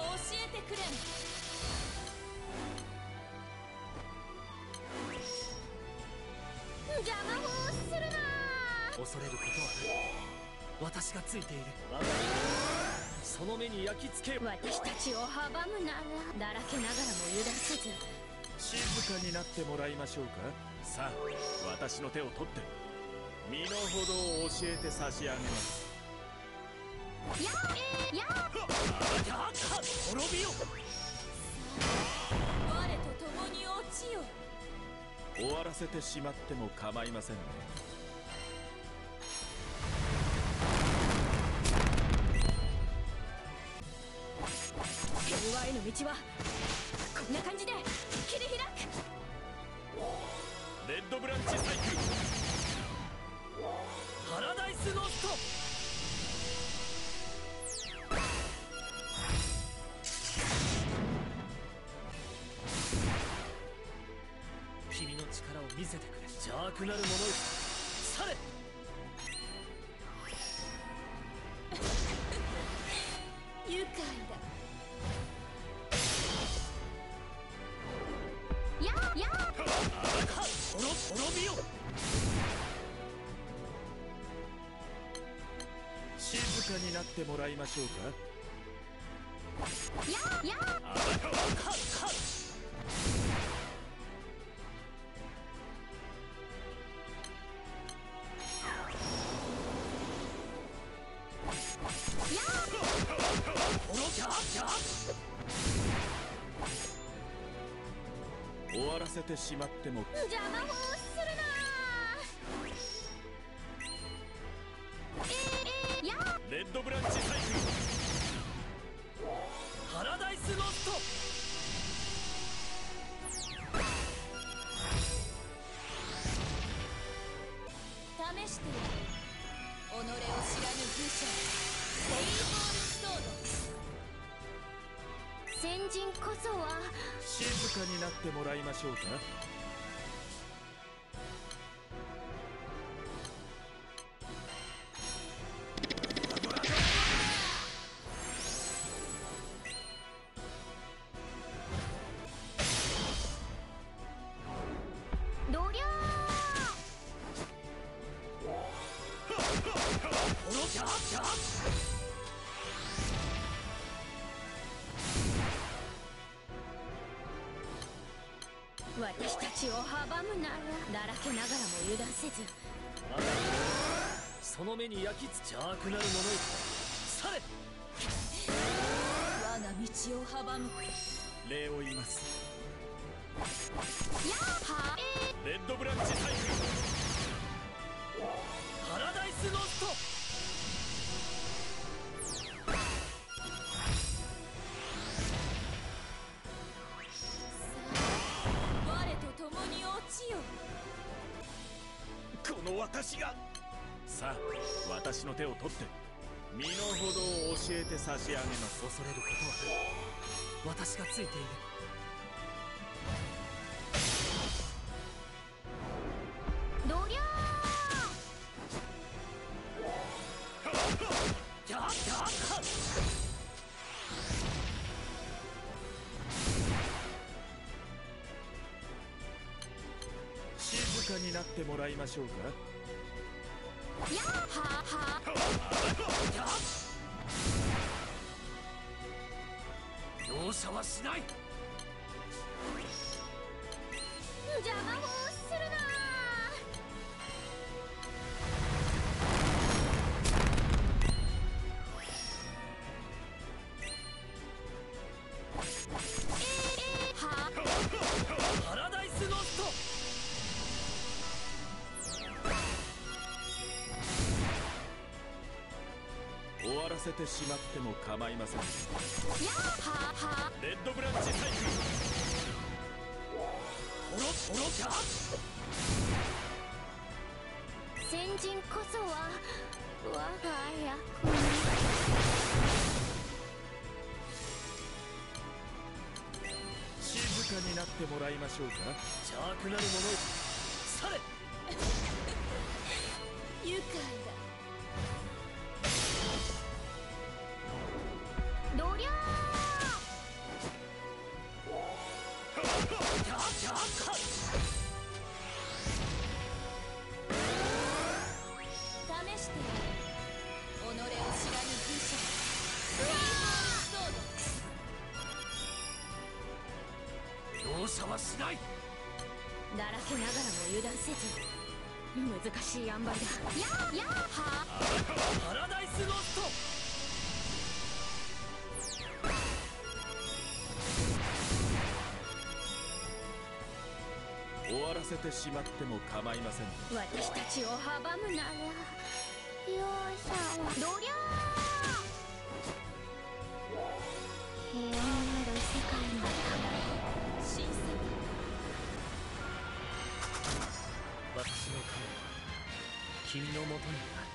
えてくれん。邪魔をするな。 恐れることは私がついている。その目に焼き付け。 私たちを阻むならだらけながらも油断せず。 静かになってもらいましょうか。さあ私の手を取って身の程を教えて差し上げます。 やや滅びよ。 我と共に落ちよ。 終わらせてしまっても構いませんね。 平和への道はこんな感じで切り開く。 レッドブランチサイクルパラダイスロスト。君の力を見せてくれ。邪悪なる者よ、去れ。 愉快だ。や滅びよ。 静かになってもらいましょうか。終わらせてしまっても。 邪魔をするな。 レッドブランチサイクルパラダイスロスト。 試してやる。己を知らぬ愚者レイボールストード。先人こそは静かになってもらいましょうか。 どりゃ私たちを阻むならだらけながらも油断せず。 その目に焼き付け。邪悪なる者よ、去れ。 我が道を阻む。 礼を言います。レッドブランチサイクルパラダイスロスト。 我と共に落ちよ。 この私が。さあ私の手を取って身の程を教えて差し上げます。 恐れることは私がついている。 どりゃ静かになってもらいましょうか。 容赦はしない。 邪魔をするな。 パラダイスロスト。 終わらせてしまっても構いません。レッドブランチサイクル先人こそは我が役静かになってもらいましょうか。 邪悪なる者よ、去れ。 愉快だ。どりゃ赦はしない。 だらけながらも油断せず難しい塩梅だ。やはパラダイスロスト。 終わらせてしまっても構いません。 私たちを阻むなら容赦はどりゃ平和なる世界のため神聖。 私の影は君のもとにある。